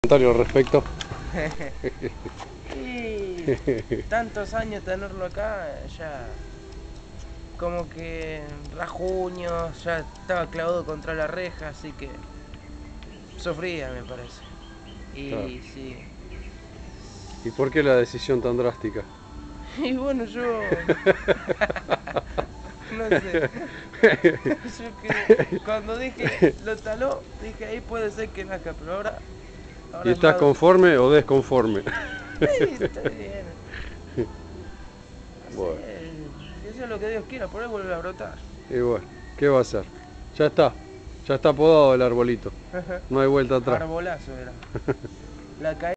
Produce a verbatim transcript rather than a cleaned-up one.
Comentario al respecto. Y tantos años tenerlo acá, ya como que rajuño, ya estaba clavado contra la reja, así que sufría, me parece. Y Claro. sí. ¿Y por qué la decisión tan drástica? Y bueno, yo no sé. Yo que cuando dije lo taló, dije ahí puede ser que nazca, pero ahora, ahora ¿Y es estás más. conforme o desconforme? Sí, está bien. No Bueno, sé, que sea lo que Dios quiera, por ahí vuelve a brotar. y bueno, ¿qué va a hacer? Ya está, ya está podado el arbolito. No hay vuelta atrás. Arbolazo era. La caída